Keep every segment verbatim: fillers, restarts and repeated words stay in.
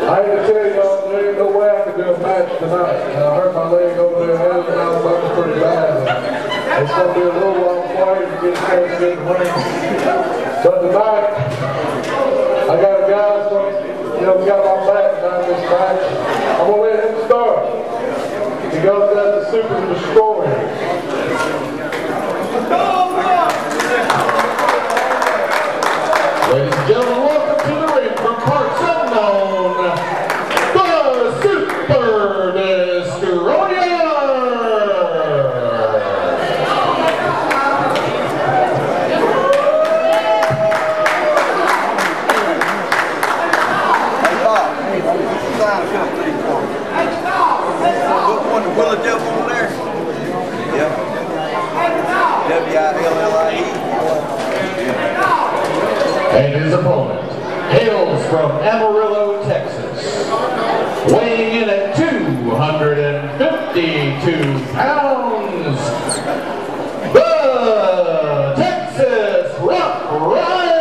I hate to tell y'all, there ain't no way I could do a match tonight. And I hurt my leg over there and everything. I was looking pretty bad. It's going to be a little while before I even get a chance to get in the ring. But tonight, I got a guy from, you know, got my back tonight this match. I'm going to let him start. He goes as the Super Destroyer. Ladies and gentlemen, welcome to the ring from parts unknown, the Super Destroyer! Put one to Willa Jeff over there. Yeah. W I L L I E. And his opponent hails from Amarillo, Texas, weighing in at two hundred fifty-two pounds, the Texas Rough Rider!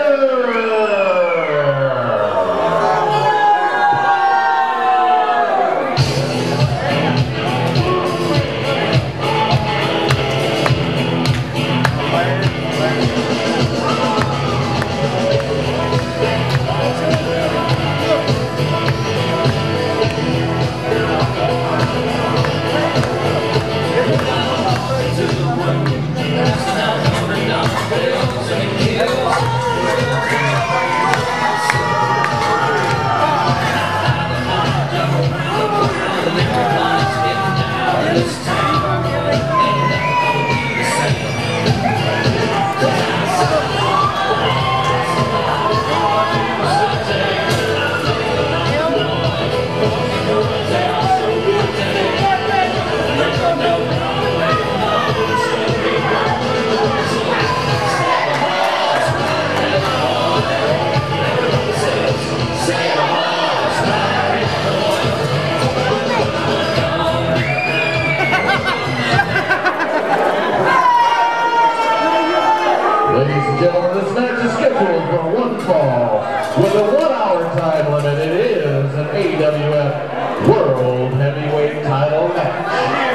Ladies and gentlemen, this match is scheduled for one fall with a one-hour time limit. It is an A W F World Heavyweight Title match.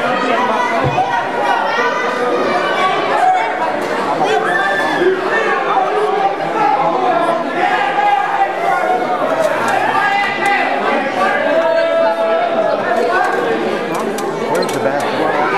Where's the basketball?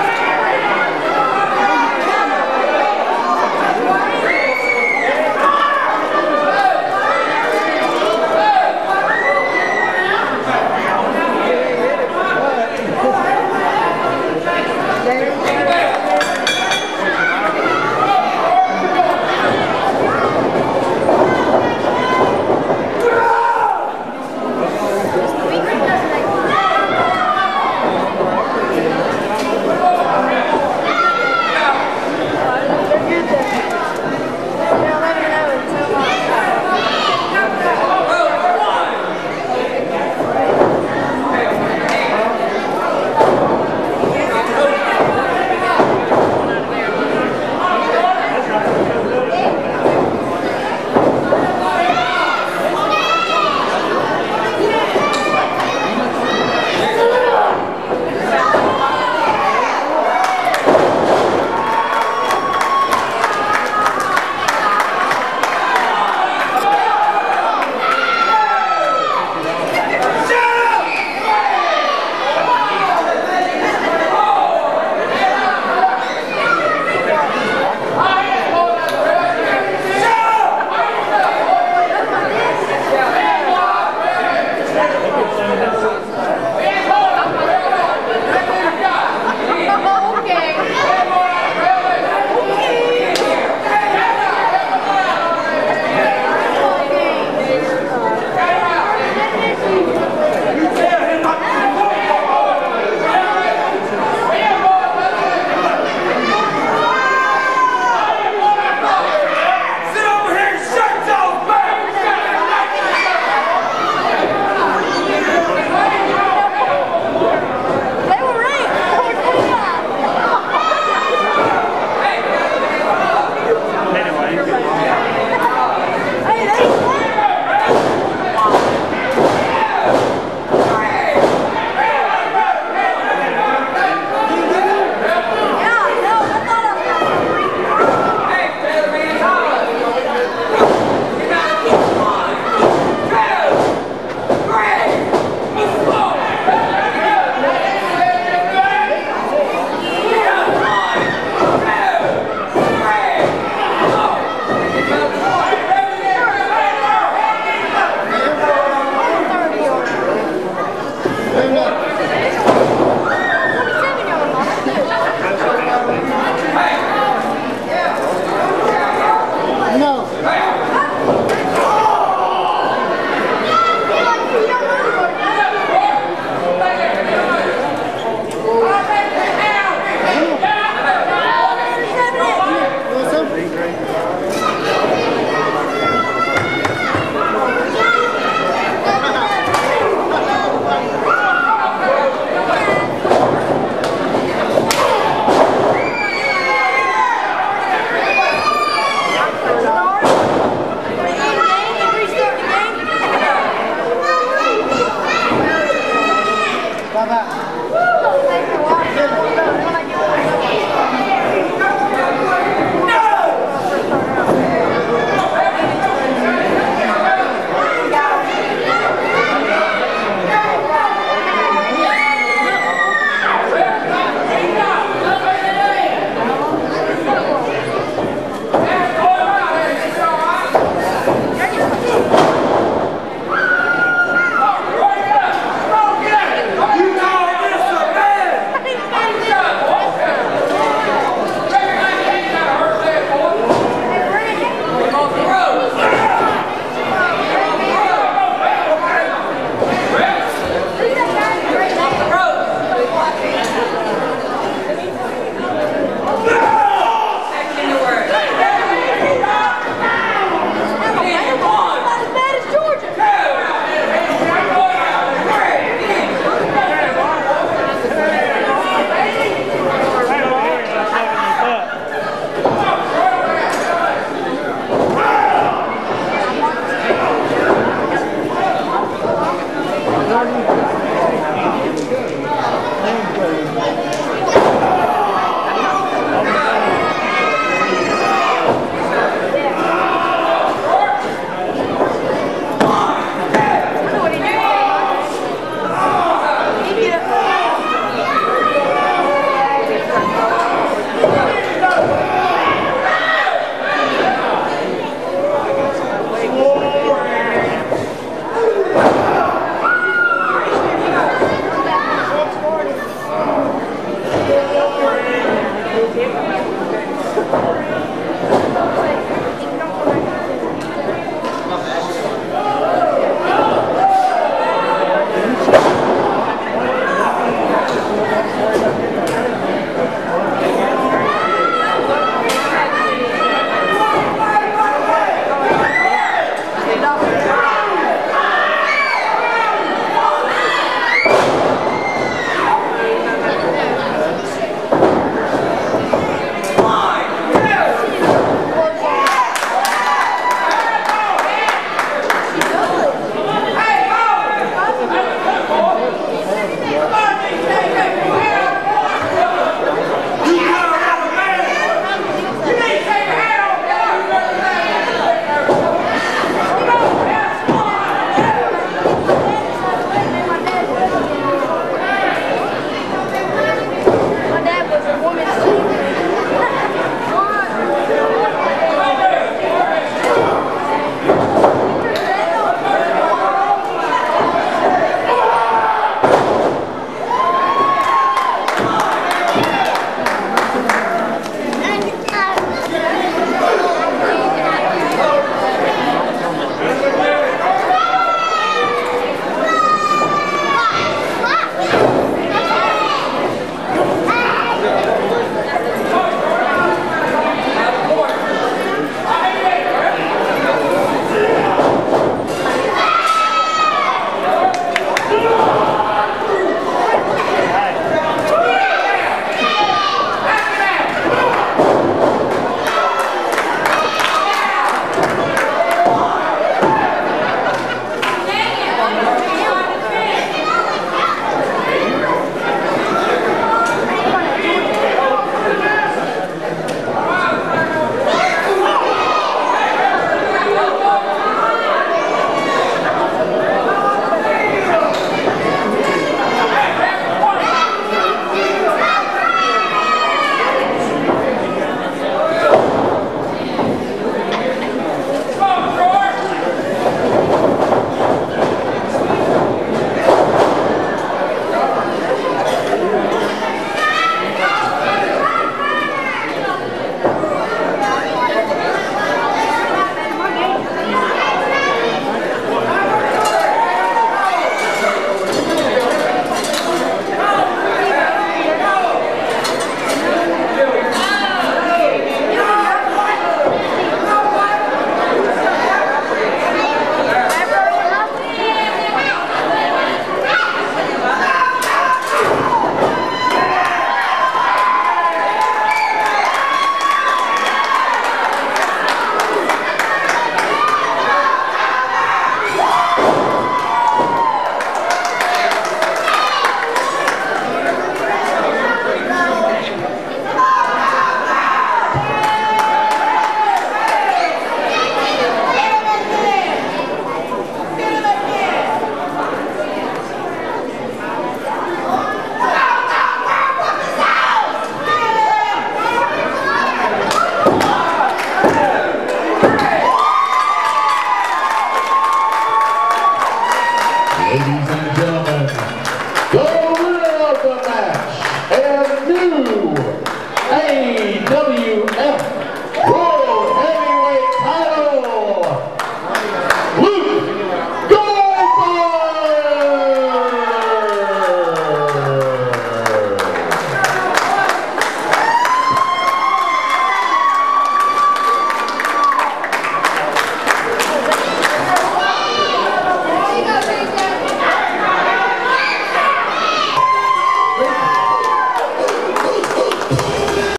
Ladies and